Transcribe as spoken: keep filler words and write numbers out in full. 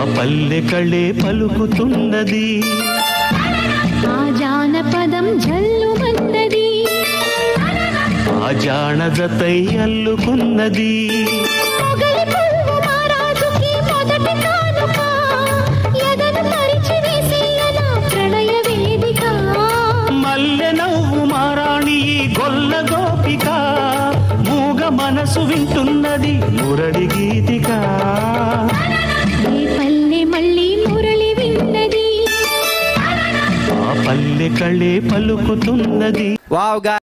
పల్లె కళే పలుకుతున్నది ఆ జానపదం జల్లుమన్నది ఆ జానదతై అల్లుకున్నది మొగలి పువ్వు మహారాజుకి మొదటి కానుక ఎదను పరిచి వేసేయన ప్రణయ వేదిక మల్లె నవ్వు మారాణి గొల్ల గోపిక మూగ మనసు వింటున్నది మురళి గీతిక ఈ పల్లె మళ్ళీ మురళి విన్నది ఆ పల్లె కళే పలుకుతున్నది. వావ్.